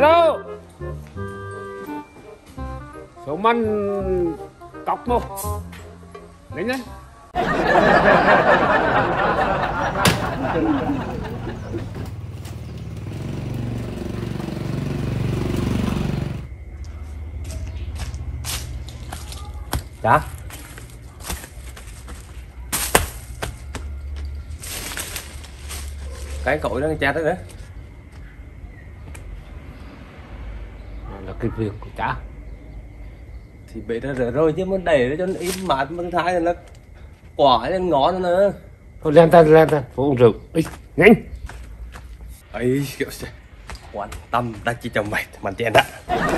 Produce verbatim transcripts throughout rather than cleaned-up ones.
Alo. Số mình cọc một. Lên lên. Dạ. Cái cội nó cha tới nữa. Là cái việc của cha. Thì bị nó rửa rồi chứ muốn để nó cho nó im mát mang thai rồi nó quả lên ngón nữa. Thôi lên tay lên tay, phụ uống rượu. Đi, nhanh. Ấy kiểu gì? Quan tâm ta chỉ cho mày mình tiền đã.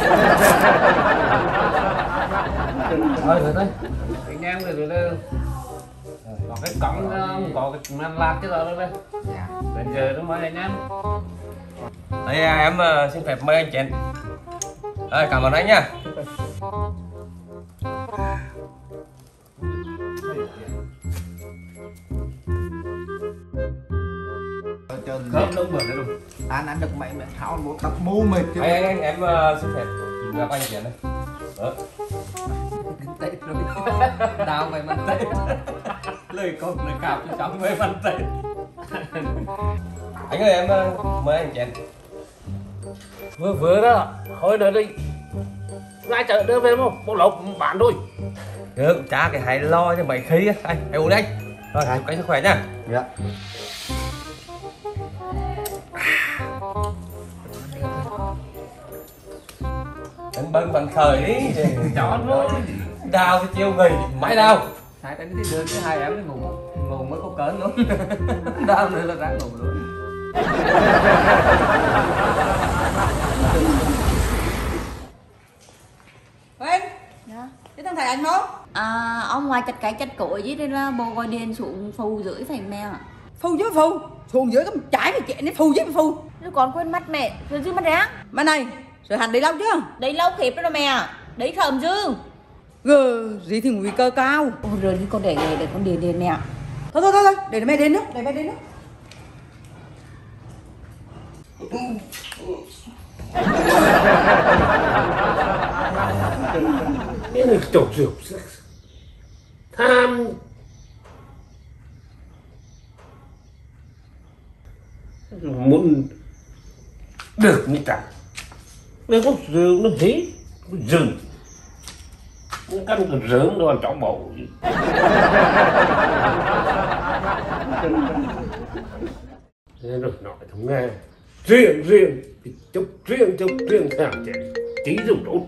Thôi rồi đấy. Anh em rồi rồi đây. Có cái cổng có cái men lạc chứ rồi đây. Dạ. Đến giờ nó mới anh em. Đây em xin phép mời anh chén. Rồi cảm ơn anh nha. Khớp đúng rồi đấy luôn. Anh ăn được mày mẹ tháo một tập mu mệt chứ. Anh anh em uh, xin phép gặp anh chén đây. Đó. Tết rồi. Đào mày mình tết. Lời con lời cào cho cháu mày mình tết. Anh ơi em uh, mời anh chén. Vừa vừa đó, thôi nữa đi. Ra chợ đưa về không? Một lộc bán thôi. Được, cha cái hãy lo cho mày khí á. Anh, hãy uống đi anh. Rồi, chúc anh sức khỏe nha. Dạ. Anh bưng bằng khởi đi. Chó thôi. Đào thì chiêu người, mãi đào. Hai tới cái đưa cái hai em đi ngủ. Ngủ mới có cớn luôn. Đau nữa là ra ngủ luôn. Quên. Dạ. Thế thằng thầy anh không? À, ông ngoài chặt cái chặt cội với đây là bồ gọi điện xuống phù dưới thành mèo ạ. Phù với phù. Xuống dưới cái trái cái chuyện đấy phù với phù. Rồi còn quên mắt mẹ, rồi chứ mắt ráng. Mà này, rồi hành đi lâu chưa? Đấy lâu khiếp đó mẹ. Đấy khẩm chứ. Gờ, gì thì nguy cơ cao. Ôi rồi đi con để để để con để để mẹ. Thôi thôi thôi thôi, để mẹ đến nữa, để mẹ đến nữa. Cái này trộn rượu. Tham. Muốn được như cả. Nếu có rượu nó hít, nó dừng. Nó căn cái rớm nó ăn trọng bầu. Thế rồi nói không nghe. Riêng riêng, chúc riêng chúc riêng theo chén. Tí dùng đốt.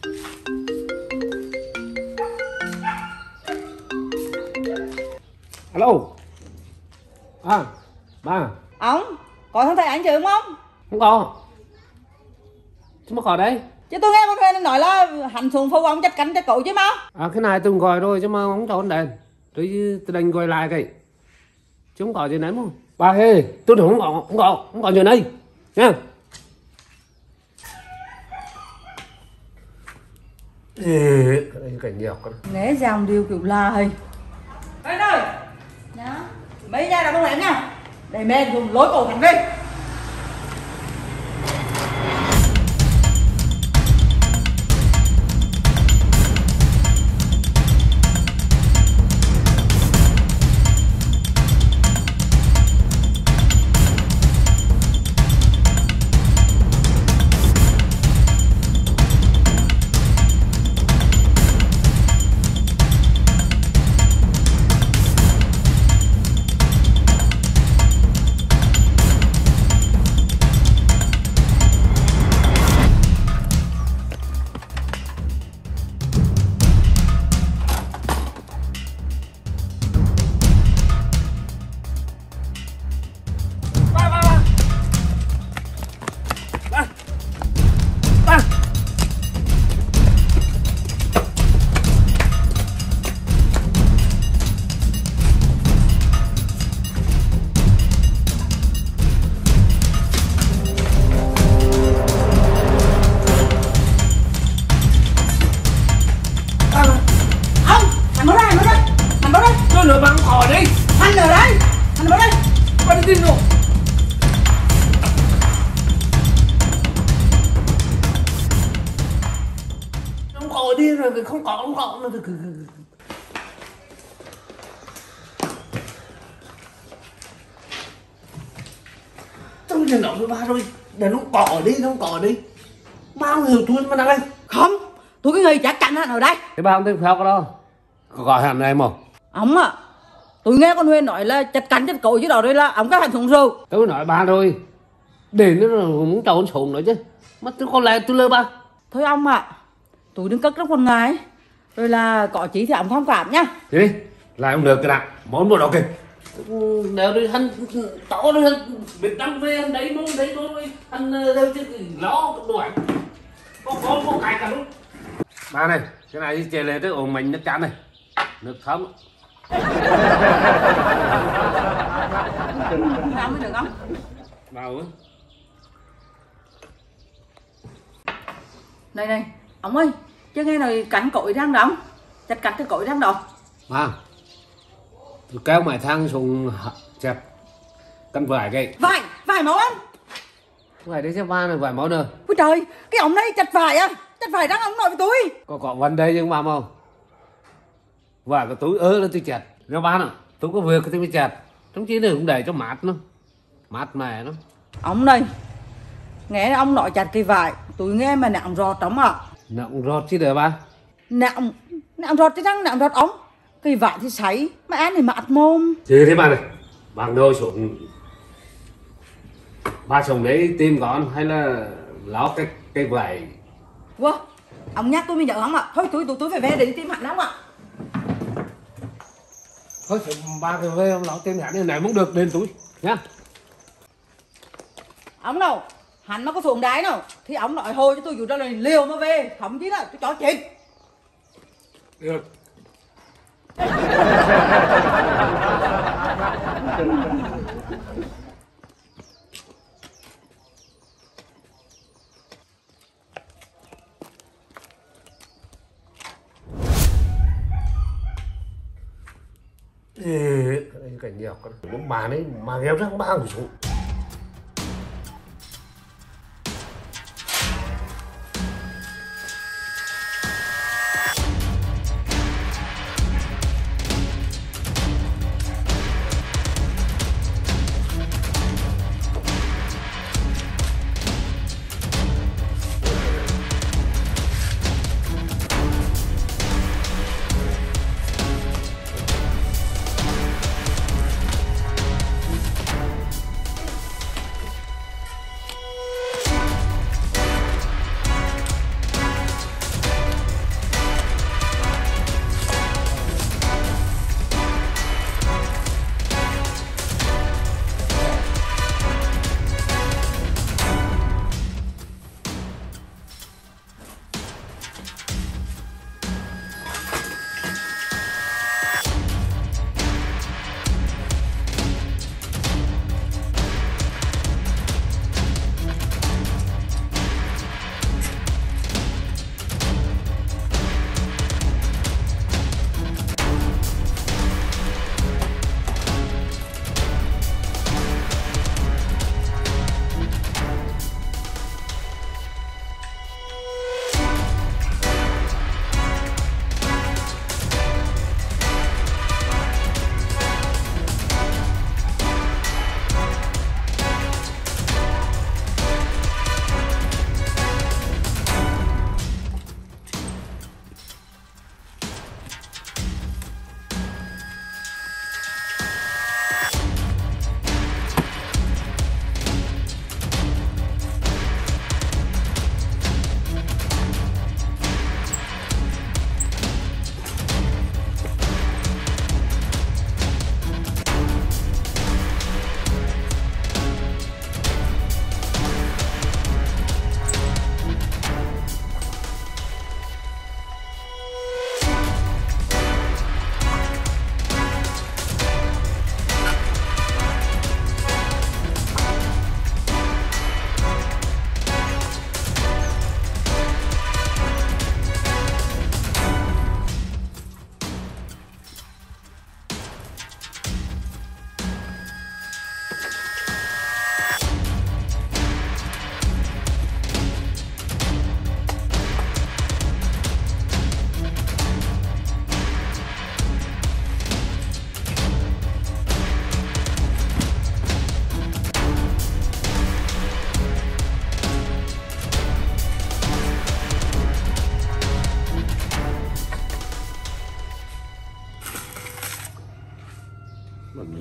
Alo. À, ba. Ông, có thằng thầy anh chứ không? Không có. Chứ mà có đây. Chứ tôi nghe con Huyền nói là hắn xuống phù ông chặt cánh chặt cậu chứ mà. À cái này tôi gọi rồi chứ mà không cho con đèn. Tôi tôi đành gọi lại cái. Chứ không có gì nấy mà. Ba ơi, tôi không có, không có, không có gì này. Nha. Ê, cái này cảnh nhiều con. Né dòng điều kiểu là hay. Đây ơi. Dạ. Mấy nhà là không em nha. Để mẹ dùng lối cổ thằng đi. đi rồi không có không có nó cứ trong trận đấu với ba rồi để nó cỏ đi nó cỏ đi bao nhiêu tuổi mà đây Không, tôi cứ nghĩ chắc chắn hắn ở đây. cái ba không thấy sao cái đó có gọi hẳn này mà Ông ạ, tôi nghe con Huyền nói là chặt cắn chặt cổ chứ đó rồi là ông có hành thùng rượu. tôi nói ba rồi để nó muốn trầu con sồn nữa chứ mà tôi còn lại tôi lơ ba Thôi ông ạ, tôi đừng cất trong con ngài. Rồi là có chí thì ông thông cảm nhá. đi lại không được cái nào món bộ đó kìa đều đi hắn tỏ đi hắn biết đăng về hắn đấy luôn đấy luôn hắn đâu chứ nó đồ ảnh có có có cài cả luôn ba này cái này chè lên tới ổ mình nước chán này nước thấm Làm mới được không? vào á Này này, ông ơi, chứ nghe nói cắn cội răng đó ông. Chặt cắn cái cội răng đó. ba tôi kéo mày thang xuống chẹp căn vải cái Vải, vải máu anh. vải đấy chứ ba này vải máu nữa Ôi trời, cái ông này chặt vải à? Chặt vải răng ông nói với tôi. có có vấn đề nhưng mà không vải của túi ớ là tôi chặt nếu ba nào tôi có việc tôi mới chặt trong chí này cũng để cho mát nó mát mẻ nó Ông này, nghe ông nói chặt cái vải, tôi nghe mà nặng rọt ông ạ. nặng rót chứ để ba Nặng, nặng rọt cái răng nặng rọt ông. Cái vải thì sấy, mà ăn thì mạt mồm. chứ thế ba này bằng đôi xuống ba xuống đấy tìm con hay là láo cái cái vải Wow, ông nhắc tôi mới nhớ ông ạ. Thôi tôi tôi tôi phải về để đi tìm hẳn ông ạ. thôi ba cái về láo tìm hẳn này này cũng được lên túi nhá Ông nào, hắn nó có xuống đáy nào thì ông nói hồi cho tôi dù ra là liều mà về. Thậm chí là tôi cho chết. được Ê, cái cảnh nhiều con nó mà đấy mà kéo răng ba người xuống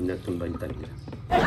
nhặt trong đánh tay kìa.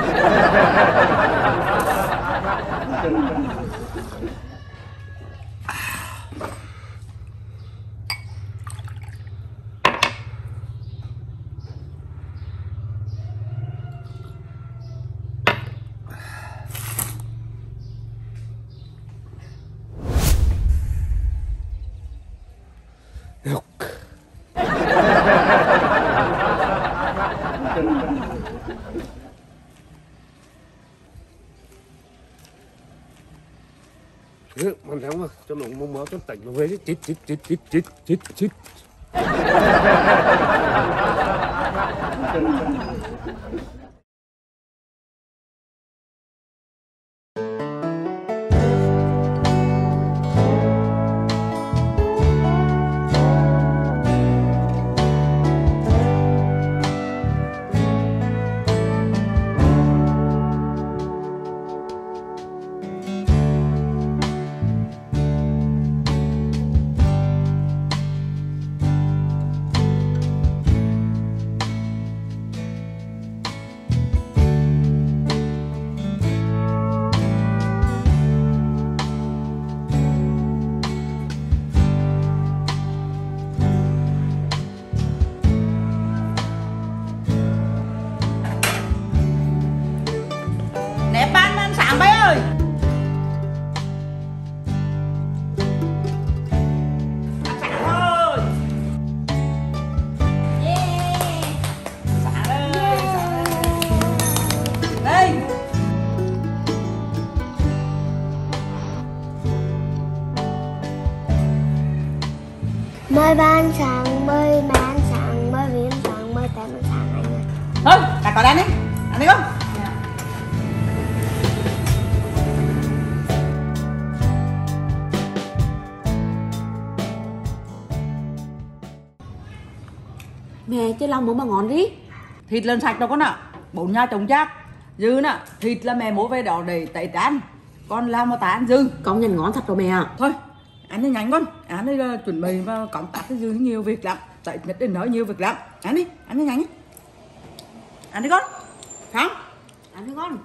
Ừ, mình thấy không? Cho nó mông máu cho tỉnh nó về chứ chít chít chít chít chít chít chít. Nè ban ăn sáng bay ơi. Ăn sáng thôi. Yeah. Sáng ơi, sáng ơi. Đây. Mời ba ăn sáng, mời mẹ ăn sáng, mời Vy ăn sáng, mời Tem ăn sáng anh ơi. Thôi, cả có ăn đi. Ăn đi không? Mẹ chứ lòng muốn mà ngon đi. Thịt lần sạch đâu con ạ. Bốn nhà chồng chắc. Dư nè, thịt là mẹ mua về đó để tẩy trán. Con làm mà ta ăn dư. Công nhận ngon thật rồi mẹ ạ. Thôi, ăn đi nhanh con. Ăn đi là chuẩn bị và cộng tác cái dư nhiều việc lắm. Tại nhất định nói nhiều việc lắm. Ăn đi, ăn đi nhanh đi. Ăn đi con. Không? Ăn đi con.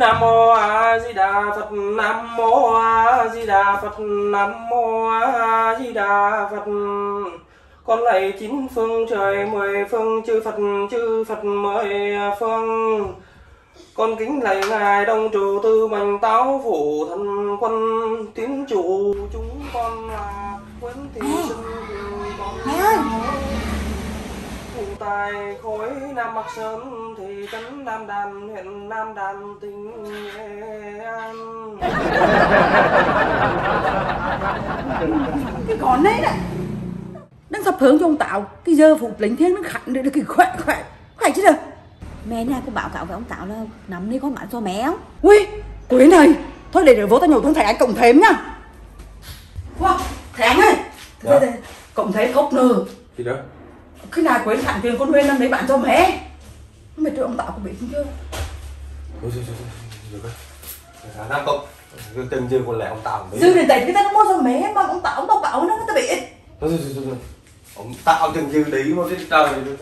Nam mô A Di Đà Phật, Nam mô A Di Đà Phật, Nam mô A Di Đà Phật. Con lạy chín phương trời, mười phương chư Phật, chư Phật mười phương. Con kính lạy ngài Đông Trụ Tư Bành Táo Phủ Thần Quân Tiến Chủ. Chúng con là Nguyễn Thị Xuân, con Mẹ ơi, ngụ tại khối Nam Bắc Sơn, thị trấn Nam Đàn, huyện Nam Đàn, tỉnh Nghệ An. cái con đấy này đang sắp hướng cho ông Tạo, cái giờ phục lính thiên nó khẳng được cái khỏe khỏe khỏe chứ được. Mẹ nhà cũng báo cáo với ông Tạo là nắm đi con bán cho mẹ không? Ui, quý này, thôi để để vô tao nhổ thằng thầy anh cộng thêm nhá. Wow, thầy anh ơi, Dạ. đây, đây, cộng thêm khóc nừ. Gì đó? Khi nào quý thẳng tiền con Huyên năm đấy bạn cho mẹ. Mày cho ông Tạo có bị không chưa? Rồi rồi rồi rồi rồi. Khả năng không? Từng chưa còn lẽ ông Tạo đấy. Dư đến tẩy cái ta nó mua cho mẹ mà ông Tạo ông bảo bảo nó ta bị. Rồi rồi rồi rồi. Ông Tạo từng dư đấy mà cái trời rồi.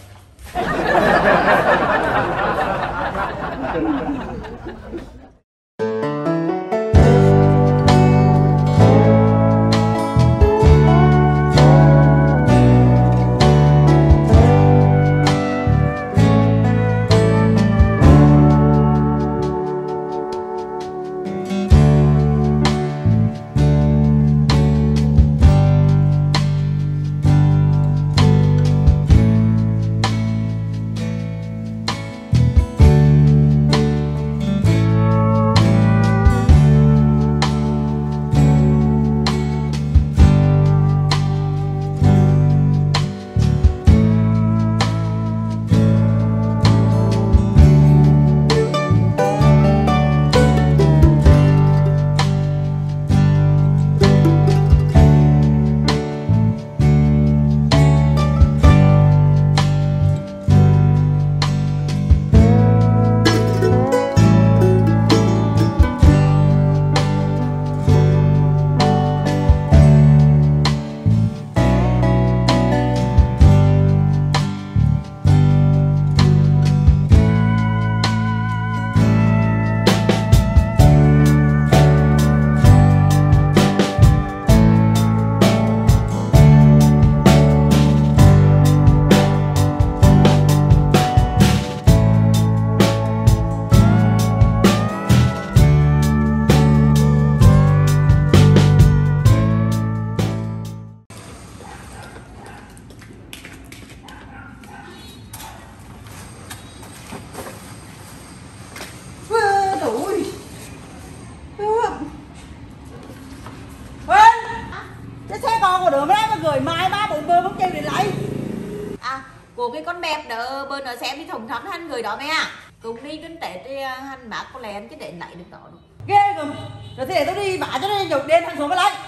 Của cái con bẹp đỡ bơ nó xem đi thùng thắn hắn người đó mẹ à. Cùng đi đến Tết đi hắn bác có lén chứ để lại được đó đâu. Ghê rồi. Rồi thì để tôi đi bả cho nó nhục đen thằng xuống cái lấy.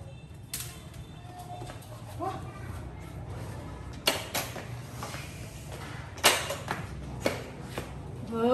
Được.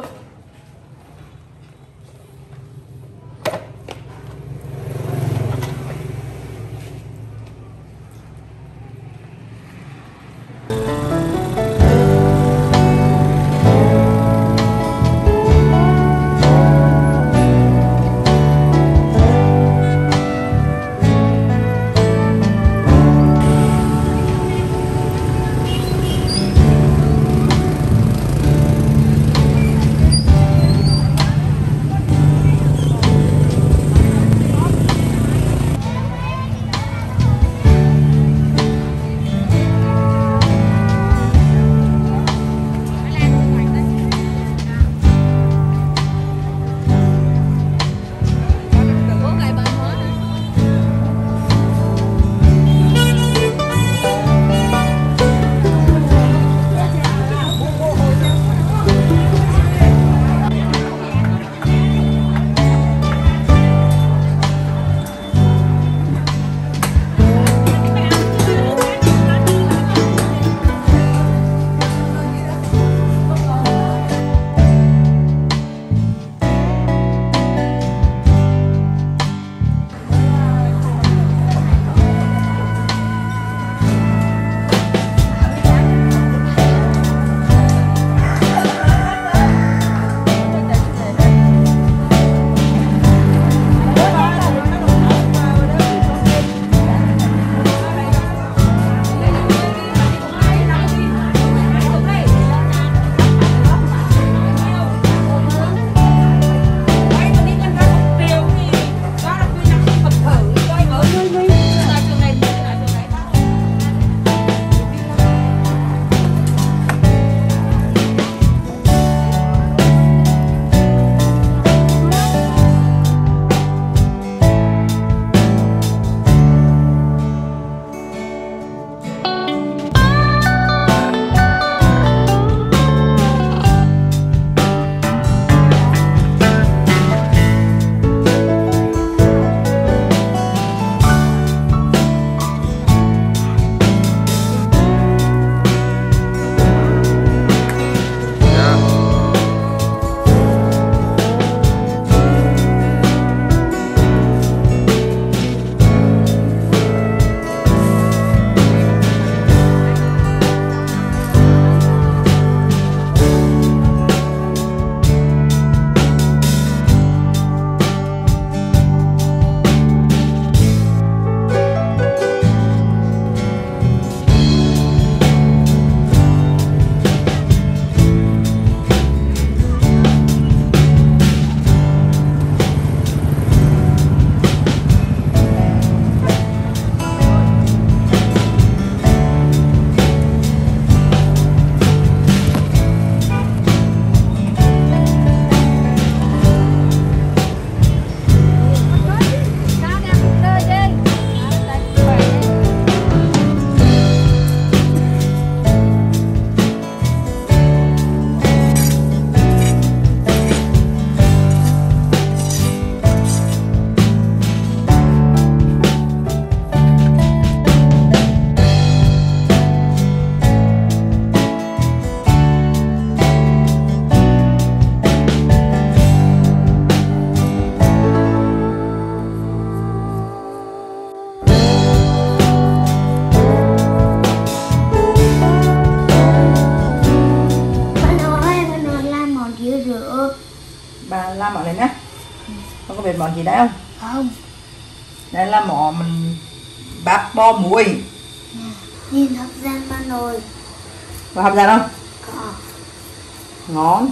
Con có biết món gì đấy không? Không. Đây là món mình bắp bò muối. Nhìn hấp dẫn mà nồi. Có hấp dẫn không? Có. Ngon.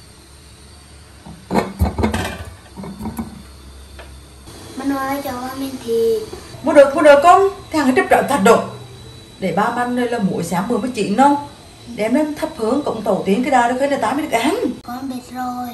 Mà nồi cho mình thì Mua được, mua được con. Thằng cái trip trợ thật độ. Để ba man đây là muối sáng vừa mới chín đâu. Đem lên thắp hướng cộng tổ tiến cái đà được cái là tám mới được ăn. con biết rồi.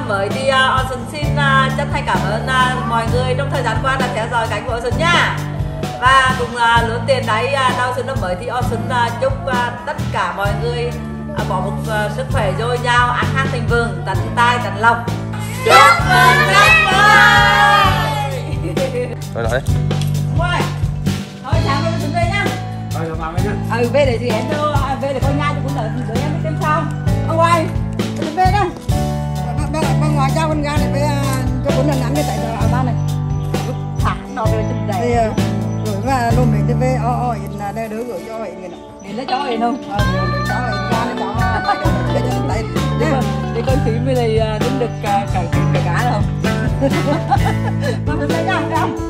năm mới thì uh, Ocean xin uh, chân thành cảm ơn uh, mọi người trong thời gian qua đã theo dõi kênh của Ocean nha. Và cùng uh, lớn tiền đấy uh, đầu xuân năm mới thì Ocean uh, chúc uh, tất cả mọi người uh, có một uh, sức khỏe dồi dào, an khang thịnh vượng, tấn tài tấn lộc. Chúc mừng năm mới. Rồi nói đi. Ngoài. Thôi sáng rồi chúng về nhá. Rồi rồi vào nhá. Ừ về để chị em cho về để coi nha cho cũng đợi đợi em đi xem sao. Ông ngoài. Chúng về đó. Bên ngoài cho con ra này với cho bốn lần ngắn cái tại ở ba này. Thả nó về trên Thì đây. rồi mà luôn mình về o o hiện là đây đứa gửi cho hiện người nào. Để lấy cho hiện không? Ờ để cho hiện ra nó cho để cho tay. Để con thím với này đến được cả cả cả cá đâu. Mà mình lấy ra không?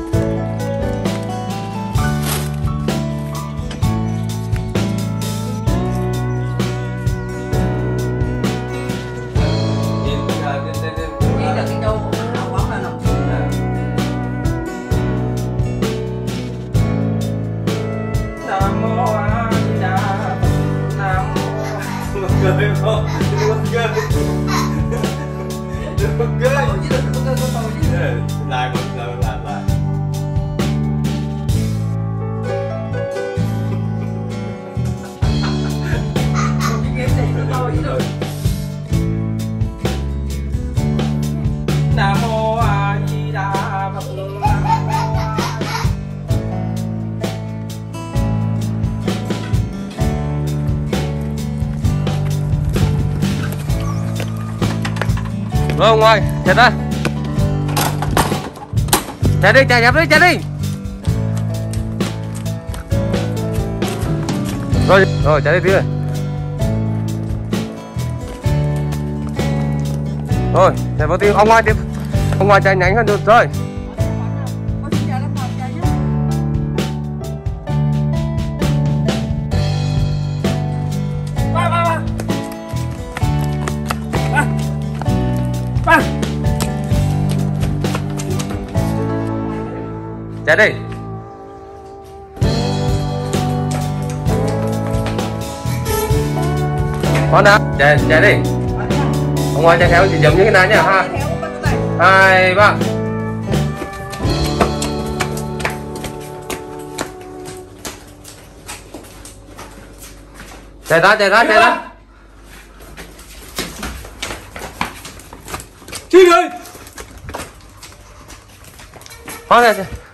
Cười không? Đừng cười. Đừng cười. Lại một lần lại lại. Nam mô A Di Đà Phật. Rồi ngoài, chạy ra. Chạy đi, chạy dẹp đi, chạy đi. Rồi, rồi chạy đi tí rồi. Rồi, chạy vào tí, ông ngoài tiếp. Ông ngoài chạy nhanh hơn được rồi. Chạy đi. Con đã, chạy, chạy đi. Ông ngoài chạy theo chỉ giống như cái này nhá ha. Hai, ba. Chạy ra, chạy ra, chạy ra. Chi ơi. Con này.